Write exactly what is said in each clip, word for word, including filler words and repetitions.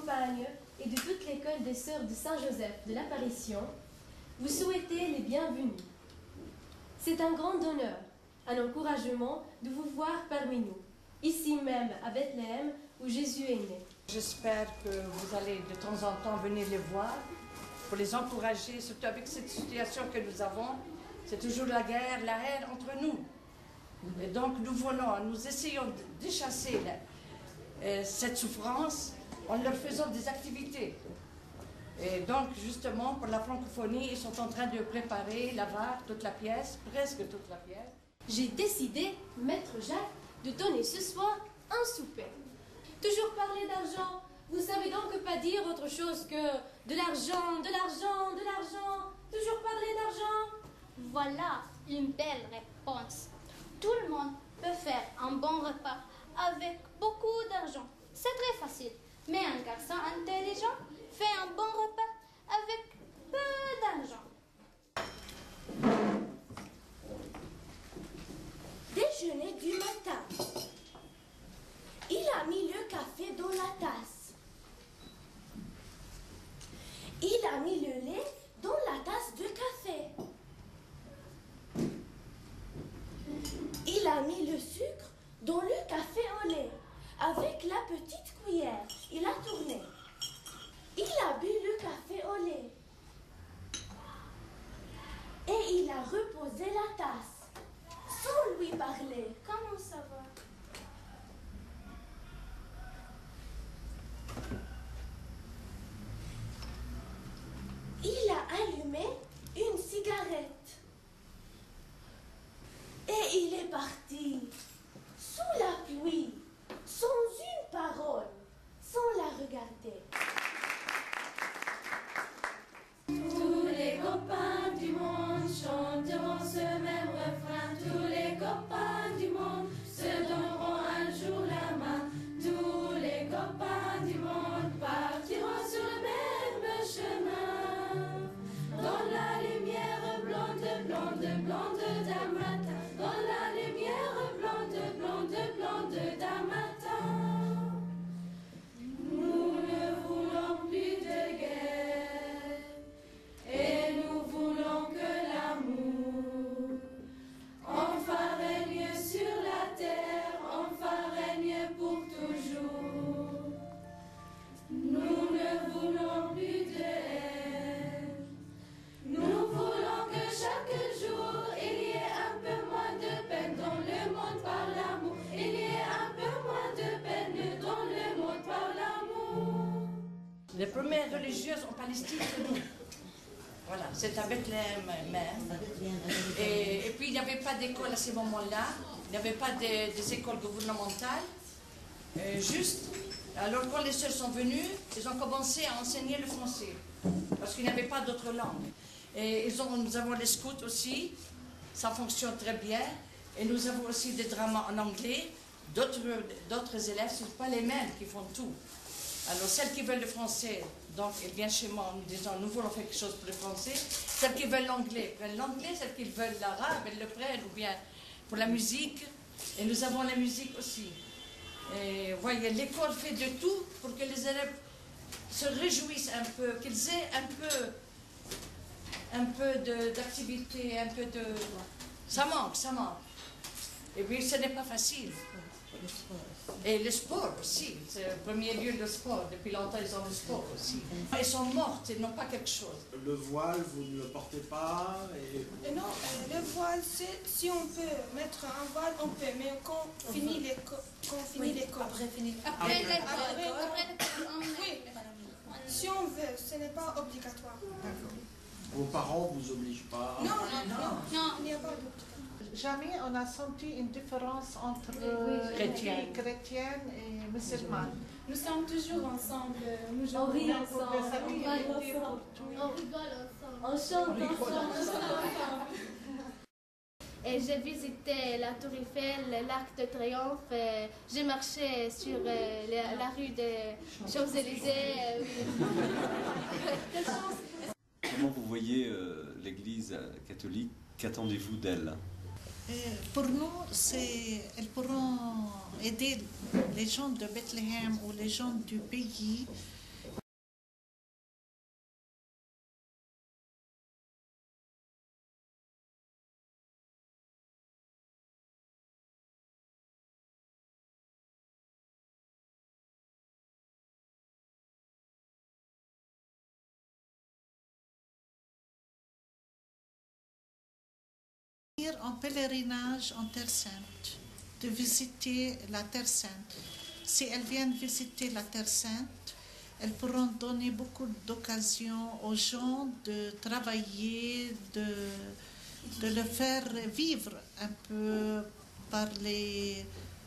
compagnes et de toute l'école des sœurs de Saint-Joseph de l'Apparition, vous souhaitez les bienvenus. C'est un grand honneur, un encouragement de vous voir parmi nous, ici même à Bethléem où Jésus est né. J'espère que vous allez de temps en temps venir les voir pour les encourager, surtout avec cette situation que nous avons. C'est toujours la guerre, la haine entre nous. Et donc nous venons, nous essayons de chasser la, euh, cette souffrance en leur faisant des activités. Et donc justement pour la francophonie, ils sont en train de préparer la var, toute la pièce, presque toute la pièce. J'ai décidé, maître Jacques, de donner ce soir un souper. Toujours parler d'argent, vous savez donc pas dire autre chose que de l'argent, de l'argent, de l'argent, toujours parler d'argent. Voilà une belle réponse. Tout le monde peut faire un bon repas avec beaucoup d'argent. C'est très facile. Mais un garçon intelligent fait un bon repas avec peu d'argent. Déjeuner du matin. Il a mis le café dans la tasse. Il a mis le lait dans la tasse de café. Il a mis le sucre dans le café au lait. Avec la petite cuillère, il a tourné. Il a bu le café au lait. Et il a reposé la tasse, sans lui parler. Comment ça va? Il a allumé une cigarette. Et il est parti, sous la pluie, sans une parole, sans la regarder. Tous les copains du monde chanteront ce même refrain. Tous les copains du monde se donneront un jour la main. Tous les copains du monde partiront sur le même chemin. Dans la lumière blonde, blonde, blonde d'un matin. Dans la lumière blonde, blonde, blonde d'un matin. Nous ne voulons plus de guerre et nous voulons que l'amour enfin règne sur la terre, enfin règne pour toujours. Nous ne voulons plus de haine. Nous voulons que chaque jour il y ait un peu moins de peine dans le monde par l'amour. Il y ait un peu moins de peine dans le monde par l'amour. Les premières religieuses en Palestine, c'est nous. Voilà, c'est à Bethléem même. Et, et puis il n'y avait pas d'école à ce moment-là, il n'y avait pas de, des écoles gouvernementales. Euh, juste, alors quand les sœurs sont venues, ils ont commencé à enseigner le français, parce qu'il n'y avait pas d'autre langue. Et ils ont, nous avons les scouts aussi, ça fonctionne très bien. Et nous avons aussi des dramas en anglais. D'autres élèves, ce ne sont pas les mêmes qui font tout. Alors celles qui veulent le français, donc elles viennent chez moi en nous disant nous voulons faire quelque chose pour le français. Celles qui veulent l'anglais prennent l'anglais, celles qui veulent l'arabe, elles le prennent, ou bien pour la musique. Et nous avons la musique aussi. Et voyez, l'école fait de tout pour que les élèves se réjouissent un peu, qu'ils aient un peu, un peu d'activité, un peu de... Ça manque, ça manque. Et puis ce n'est pas facile. Et le sport aussi, c'est le premier lieu le sport. Depuis longtemps, ils ont le sport aussi. Ils sont mortes, ils n'ont pas quelque chose. Le voile, vous ne le portez pas et... Non, le voile, si on peut mettre un voile, on peut, mais quand on finit l'école. Oui, Après finir. Après Après l'école. Après l'école. Oui, si on veut, ce n'est pas obligatoire. D'accord. Vos parents ne vous obligent pas? Non, non, non, Non. il n'y a pas d'obligatoire. Jamais on a senti une différence entre euh, Chrétienne. les chrétiennes et musulmanes. Nous sommes toujours ensemble. Nous On rit Pour ensemble, les amis, on parle pour tout. ensemble, On rigole ensemble. on chante ensemble. Et j'ai visité la Tour Eiffel, l'Arc de Triomphe. euh, J'ai marché sur euh, la, la rue des Champs-Élysées. euh, Quelle chance! Comment vous voyez euh, l'Église catholique? Qu'attendez-vous d'elle? Euh, Pour nous, c'est, elles pourront aider les gens de Bethléem ou les gens du pays venir en pèlerinage en Terre Sainte, de visiter la Terre Sainte. Si elles viennent visiter la Terre Sainte, elles pourront donner beaucoup d'occasions aux gens de travailler, de, de le faire vivre un peu par les,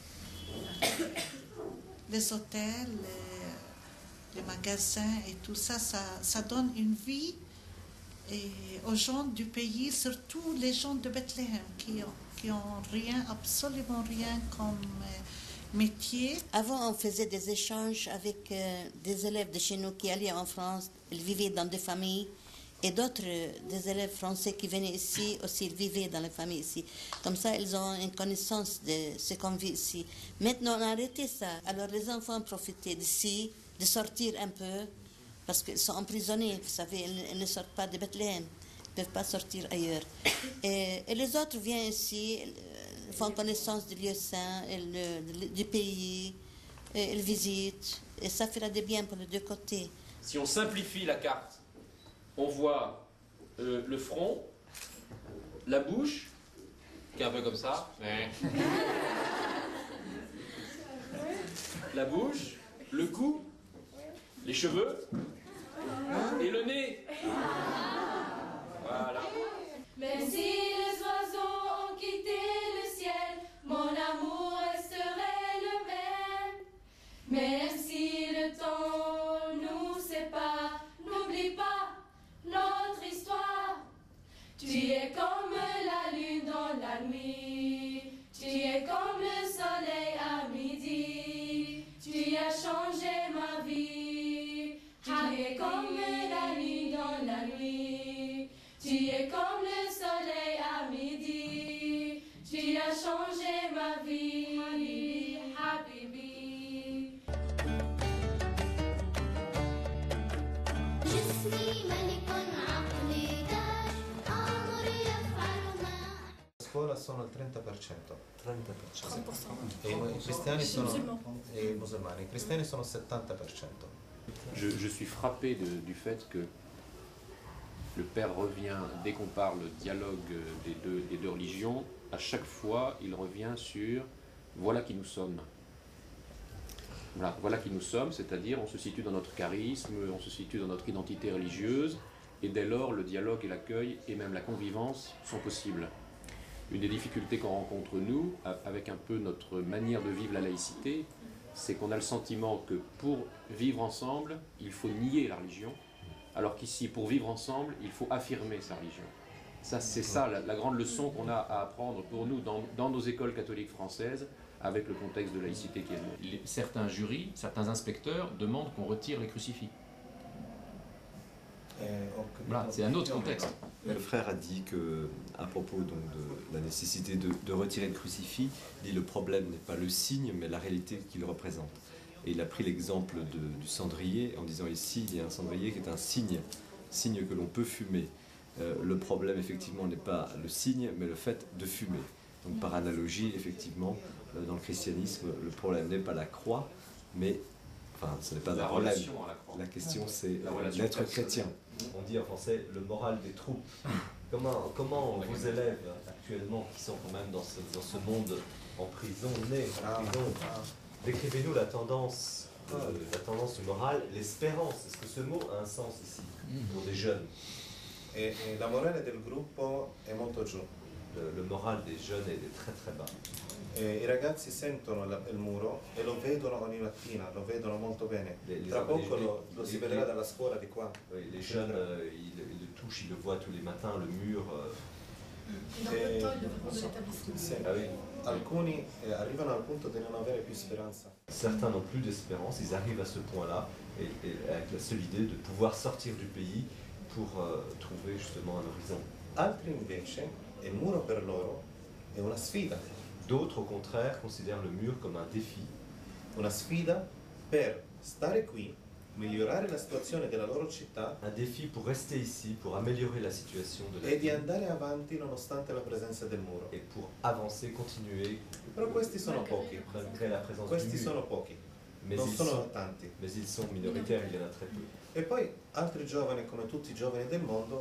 les hôtels, les, les magasins et tout ça, ça. Ça donne une vie et aux gens du pays, surtout les gens de Bethléem qui ont, qui ont rien, absolument rien comme métier. Avant, on faisait des échanges avec euh, des élèves de chez nous qui allaient en France. Ils vivaient dans des familles. Et d'autres, euh, des élèves français qui venaient ici aussi, ils vivaient dans les familles ici. Comme ça, ils ont une connaissance de ce qu'on vit ici. Maintenant, on a arrêté ça. Alors, les enfants profitaient d'ici, de sortir un peu, parce qu'ils sont emprisonnés. Vous savez, ils, ils ne sortent pas de Bethléem. Ils ne peuvent pas sortir ailleurs. Et, et les autres viennent ici, ils font connaissance du lieu saint, et le, du pays, et ils visitent. Et ça fera du bien pour les deux côtés. Si on simplifie la carte, on voit euh, le front, la bouche, qui est un peu comme ça. La bouche, le cou, les cheveux et le nez. Voilà. Même si les oiseaux ont quitté le ciel, mon amour resterait le même. Même si le temps nous sépare, n'oublie pas notre histoire. Tu es comme la lune dans la nuit, tu es comme le soleil à midi. Tu as changé ma vie, tu es comme la lune dans la nuit. Tu es comme le soleil à midi, tu as changé ma vie, Habibi. La scuola sono il trenta per cento. trenta per cento. E i cristiani sono e i musulmani. I cristiani sono il settanta per cento. Je, je suis frappé de, du fait que le Père revient, dès qu'on parle dialogue des deux, des deux religions, à chaque fois il revient sur voilà qui nous sommes. Voilà, voilà qui nous sommes, c'est-à-dire on se situe dans notre charisme, on se situe dans notre identité religieuse, et dès lors le dialogue et l'accueil et même la convivence sont possibles. Une des difficultés qu'on rencontre nous, avec un peu notre manière de vivre la laïcité, c'est qu'on a le sentiment que pour vivre ensemble, il faut nier la religion, alors qu'ici, pour vivre ensemble, il faut affirmer sa religion. Ça, c'est ça la, la grande leçon qu'on a à apprendre pour nous dans, dans nos écoles catholiques françaises, avec le contexte de laïcité qui est le nôtre. Certains jurys, certains inspecteurs demandent qu'on retire les crucifix. Voilà, c'est un autre contexte. Le frère a dit que, à propos donc de la nécessité de, de retirer le crucifix, il dit le problème n'est pas le signe, mais la réalité qu'il représente. Et il a pris l'exemple du cendrier en disant ici, il y a un cendrier qui est un signe, signe que l'on peut fumer. Euh, le problème, effectivement, n'est pas le signe, mais le fait de fumer. Donc, par analogie, effectivement, euh, dans le christianisme, le problème n'est pas la croix, mais, enfin, ce n'est pas la un problème. relation à la croix. La question, c'est relation d'être chrétien. On dit en français le moral des troupes. Comment, comment vos élèves actuellement, qui sont quand même dans ce, dans ce monde emprisonnés, en prison, décrivez-nous la tendance, euh, la tendance morale, l'espérance. Est-ce que ce mot a un sens ici pour des jeunes? E, e la morale del gruppo è molto giù. Le, le moral des jeunes est très très bas. E I ragazzi sentono la, il muro e lo vedono ogni mattina, lo vedono molto bene. Les, les, Tra poco les, lo, lo les, si vedrà dalla scuola di qua. Oui, les jeunes, euh, ils, ils le touchent, ils le voient tous les matins, le mur. Euh, E, sì, ah oui. Alcuni eh, arrivano al punto di non avere più speranza. Certains n'ont plus d'espérance, ils arrivent à ce point-là, et, et avec la seule idée de pouvoir sortir du pays pour euh, trouver justement un horizon. Altri invece, il muro per loro è una sfida. D'autres, au contraire, considèrent le mur comme un défi. Una sfida per stare qui, migliorare la situazione della loro città. Un défi pour rester ici, pour améliorer la situation de la e di ville. andare avanti nonostante la presenza del muro. Et pour avancer, continuer. Però questi sono pochi. Malgré la présence Questi du mur. sono pochi. Mais non ils sono sont, tanti. mais ils sont minoritaires, il y en a très peu. E poi altri giovani, come tutti i giovani del mondo,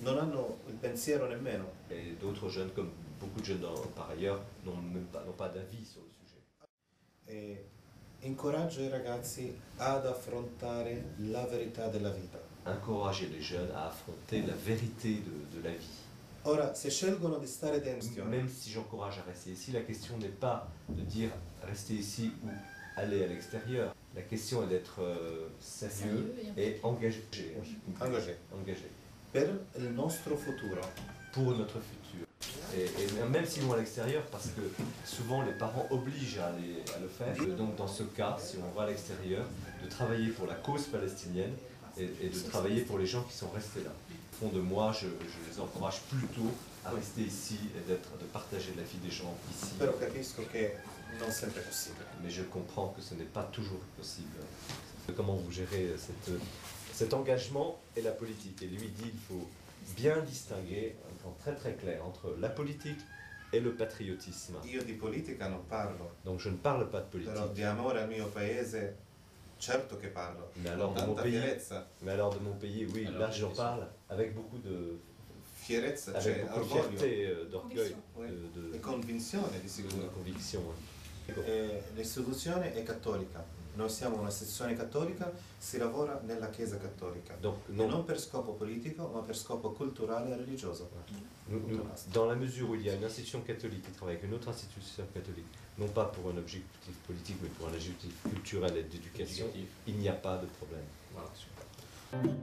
non hanno il pensiero nemmeno. Et d'autres jeunes, comme beaucoup de jeunes dans, par ailleurs, n'ont même pas, n'ont pas d'avis sur le sujet. E incoraggio i ragazzi ad affrontare la verità della vita. Encourager les jeunes à affronter la vérité de, de la vie. Ora, se scelgono di stare dentro, même si j'encourage à rester ici, la question n'est pas de dire rester ici ou aller à l'extérieur. La question est d'être euh, sérieux, sérieux et, et engagé. Engagé. Engagé. Per il nostro futuro. Pour notre futur. Et, et même s'ils vont à l'extérieur, parce que souvent les parents obligent à, aller, à le faire. Donc dans ce cas, si on va à l'extérieur, de travailler pour la cause palestinienne et, et de travailler pour les gens qui sont restés là. Au fond de moi, je, je les encourage plutôt à rester ici et d'être, de partager la vie des gens ici. Però capisco che non sempre è possibile. Mais je comprends que ce n'est pas toujours possible. Comment vous gérez cette, cet engagement et la politique? Et lui dit qu'il faut bien distinguer un point très très clair entre la politique et le patriotisme. Io di politica non parlo. Donc je ne parle pas de politique. Però di amore al mio paese, certo che parlo. Mais alors, de mon pays, mais alors de mon pays, oui, alors, là j'en parle avec beaucoup de fierezza, avec cioè, beaucoup de fierté, euh, d'orgueil, de, de, de convinzione di sicuro. De conviction. Eh, l'istituzione è cattolica. Noi siamo una sezione cattolica, si lavora nella Chiesa cattolica. Donc, non, non per scopo politico, ma per scopo culturale e religioso. Nous, nous, dans la mesure où il y a une institution catholique qui travaille avec une autre institution catholique, non pas pour un objectif politique, mais pour un objectif culturel et d'éducation, il n'y a pas de problème. Voilà, super.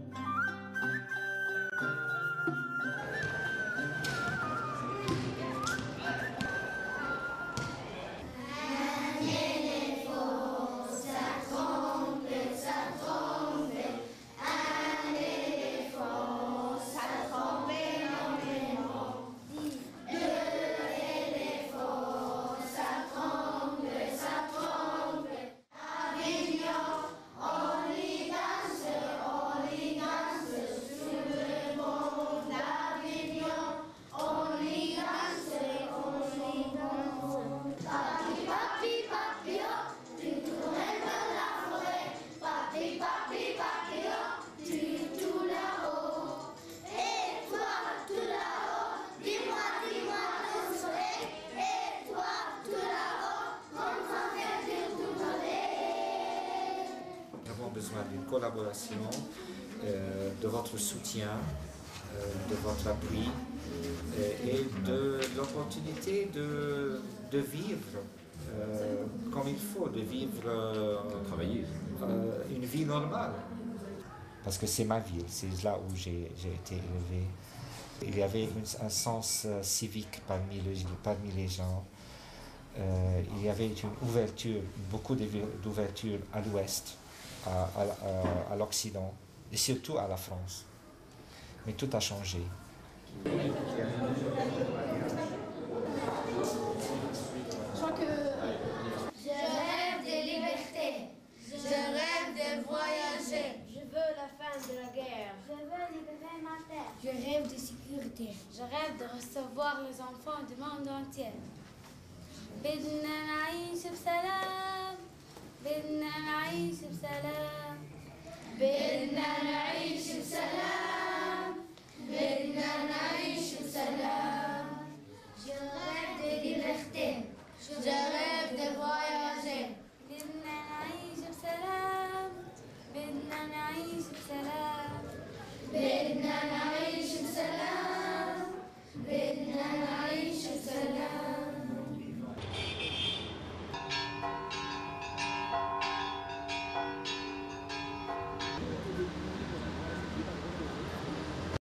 besoin d'une collaboration, euh, de votre soutien, euh, de votre appui et, et de l'opportunité de, de vivre euh, comme il faut, de vivre euh, travailler. Euh, une vie normale. Parce que c'est ma ville, c'est là où j'ai été élevé. Il y avait une, un sens euh, civique parmi, le, parmi les gens. Euh, il y avait une ouverture, beaucoup d'ouverture à l'ouest, à, à, à l'Occident et surtout à la France. Mais tout a changé. Je crois que je rêve de liberté. Je rêve de voyager. Je veux la fin de la guerre. Je veux libérer ma terre. Je rêve de sécurité. Je rêve de recevoir les enfants du monde entier. بدنا نعيش بسلام بدنا نعيش بسلام بدنا نعيش بسلام بدنا